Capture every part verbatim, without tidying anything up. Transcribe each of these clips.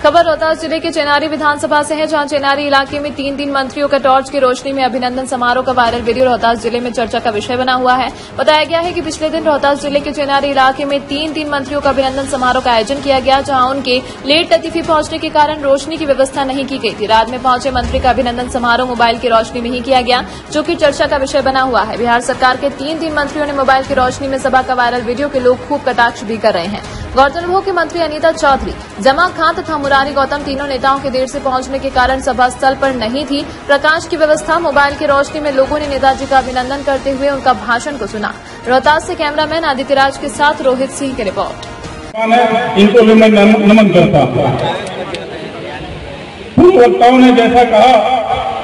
खबर रोहतास जिले के चेनारी विधानसभा से है, जहां चेनारी इलाके में तीन तीन मंत्रियों का टॉर्च की रोशनी में अभिनंदन समारोह का वायरल वीडियो रोहतास जिले में चर्चा का विषय बना हुआ है। बताया गया है कि पिछले दिन रोहतास जिले के चेनारी इलाके में तीन तीन मंत्रियों का अभिनंदन समारोह का आयोजन किया गया, जहां उनके लेट लतीफी पहुंचने के कारण रोशनी की व्यवस्था नहीं की गई थी। रात में पहुंचे मंत्री का अभिनंदन समारोह मोबाइल की रोशनी में ही किया गया, जो कि चर्चा का विषय बना हुआ है। बिहार सरकार के तीन तीन मंत्रियों ने मोबाइल की रोशनी में सभा का वायरल वीडियो के लोग खूब कटाक्ष भी कर रहे हैं। गौरतलब हो कि मंत्री अनीता चौधरी, जमा खान तथा मुरारी गौतम तीनों नेताओं के देर से पहुंचने के कारण सभा स्थल पर नहीं थी। प्रकाश की व्यवस्था, मोबाइल की रोशनी में लोगों ने नेताजी का अभिनंदन करते हुए उनका भाषण को सुना। रोहतास से कैमरामैन आदित्य राज के साथ रोहित सिंह की रिपोर्ट। इनको भी मैं नमन करता हूं। पूर्व वक्ताओं ने जैसा कहा,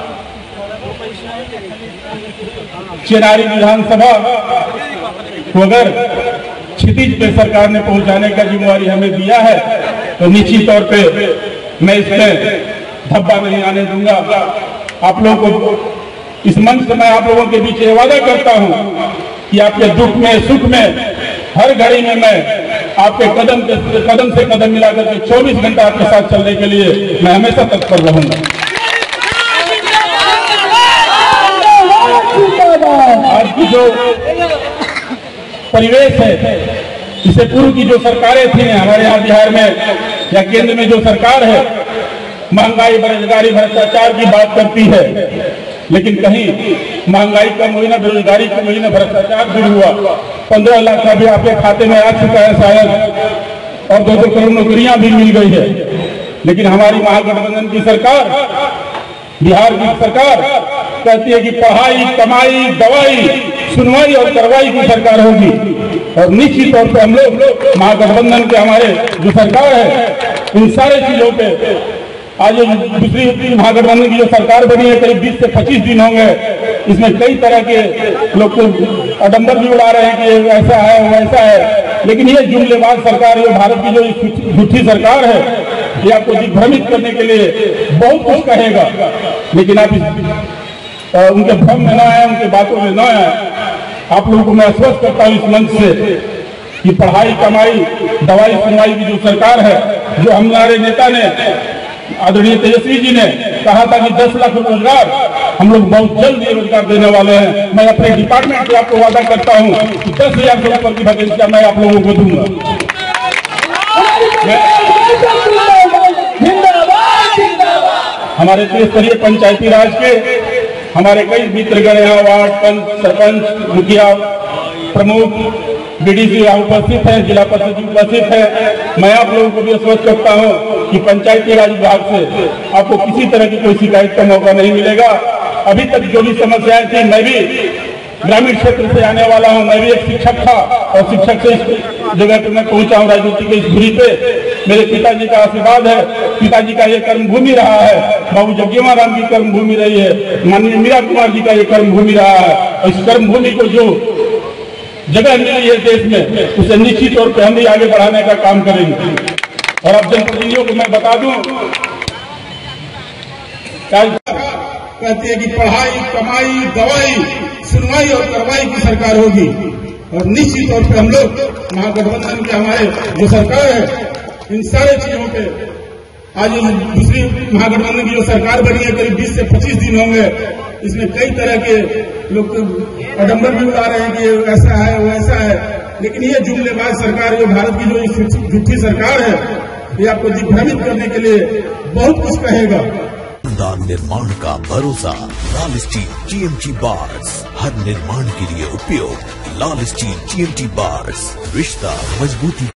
चेनारी विधानसभा को अगर क्षितिज पे सरकार ने पहुंचाने का जिम्मेवारी हमें दिया है, तो निश्चित तौर पे मैं इसमें धब्बा नहीं आने दूंगा। आप लोगों को इस मंच से मैं आप लोगों के बीच ये वादा करता हूं कि आपके दुख में सुख में हर घड़ी में मैं आपके कदम के कदम से कदम मिलाकर के चौबीस घंटा आपके साथ चलने के लिए मैं हमेशा तत्पर रहूंगा। आज की जो परिवेश है, इससे पूर्व की जो सरकारें थी हमारे यहाँ बिहार में या केंद्र में जो सरकार है, महंगाई, बेरोजगारी, भ्रष्टाचार की बात करती है, लेकिन कहीं महंगाई कम हुई ना, बेरोजगारी कम हुई ना, भ्रष्टाचार दूर हुआ। पंद्रह लाख अभी आपके खाते में आ चुका है शायद, और दो दो करोड़ नौकरियां भी मिल गई है। लेकिन हमारी महागठबंधन की सरकार, बिहार की सरकार कहती है कि पढ़ाई, कमाई, दवाई, सुनवाई और कार्रवाई की सरकार होगी। और निश्चित तौर पर हम लोग महागठबंधन के हमारे जो सरकार है, इन सारे चीजों पे आज दूसरी महागठबंधन की जो सरकार बनी है, करीब बीस से पच्चीस दिन होंगे, इसमें कई तरह के लोग तो अडंबर भी उड़ा रहे हैं कि ऐसा है वैसा है। लेकिन ये जुमलेबाज सरकार, ये भारत की जो झूठी सरकार है, ये आपको दिग्भ्रमित करने के लिए बहुत कुछ कहेगा, लेकिन आप इस उनके भ्रम में न आए, उनके बातों में न आए। आप लोगों को मैं आश्वस्त करता हूं इस मंच से कि पढ़ाई, कमाई, दवाई, सुनवाई की जो सरकार है, जो हमारे नेता ने, आदरणीय तेजस्वी जी ने कहा था कि दस लाख रोजगार हम लोग बहुत जल्द ये रोजगार देने वाले हैं। मैं अपने डिपार्टमेंट से आपको वादा करता हूं कि दस हजार से ऊपर की वैकेंसियां मैं आप लोगों को दूंगा। हमारे त्रिस्तरीय पंचायती राज के हमारे कई मित्रगण यहाँ, वार्ड पंच, सरपंच, मुखिया, प्रमुख, बीडीसी यहाँ उपस्थित है, जिला परिषद उपस्थित है। मैं आप लोगों को भी आश्वस्त करता हूँ कि पंचायती राज विभाग से आपको किसी तरह की कोई शिकायत का मौका नहीं मिलेगा। अभी तक जो भी समस्याएं थी, मैं भी ग्रामीण क्षेत्र से आने वाला हूं, मैं भी एक शिक्षक था और शिक्षक से इस जगह पे मैं पहुंचा हूं, राजनीति के इस धुरी पे। मेरे पिताजी का आशीर्वाद है, पिताजी का ये कर्म भूमि रहा है, बाबू जगजीवन राम की कर्म भूमि रही है, माननीय मीरा कुमार जी का ये कर्म भूमि रहा है। और इस कर्म भूमि को जो जगह मिली है देश में, उसे निश्चित तौर पर हम भी आगे बढ़ाने का काम करेंगे। और अब जनप्रतिनिधियों को मैं बता दूं, कहती है कि पढ़ाई, कमाई, दवाई, सुनवाई और कार्रवाई की सरकार होगी। और निश्चित तौर पे हम लोग महागठबंधन के हमारे जो सरकार है, इन सारे चीजों पे आज दूसरी महागठबंधन की जो सरकार बनी है, करीब बीस से पच्चीस दिन होंगे, इसमें कई तरह के लोग अडंबर भी उड़ा रहे हैं कि ऐसा है वैसा है। लेकिन ये जुमलेबाज सरकार, जो भारत की जो झूठी सरकार है, ये आपको दिग्भ्रमित करने के लिए बहुत कुछ कहेगा। निर्माण का भरोसा लाल स्टील टीएमटी बार्स, हर निर्माण के लिए उपयोग लाल स्टील टीएमटी बार्स, रिश्ता मजबूती।